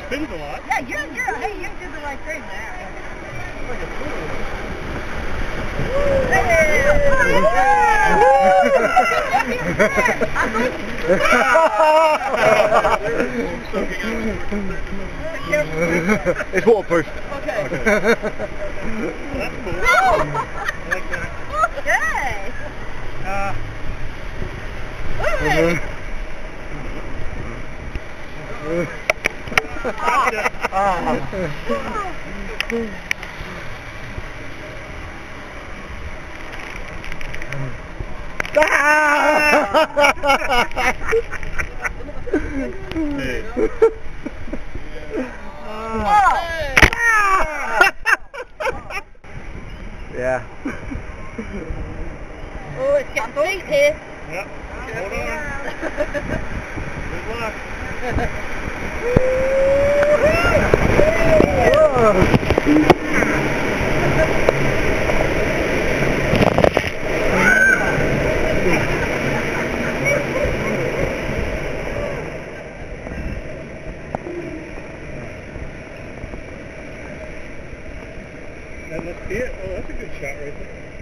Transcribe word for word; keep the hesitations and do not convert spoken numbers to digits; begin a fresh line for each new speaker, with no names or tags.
spins a lot.
Yeah, you're, you're, hey, you did the right thing there.
Like a pool.
It's waterproof.
Okay.
Okay. That's cool.
No!
I like that.
Okay.
Uh,
Wait a minute.
gotcha. Hey.
Oh.
Yeah.
Oh, it's getting big here.
Yep. Hold on. Good luck. That must be it. Oh, that's a good shot right there.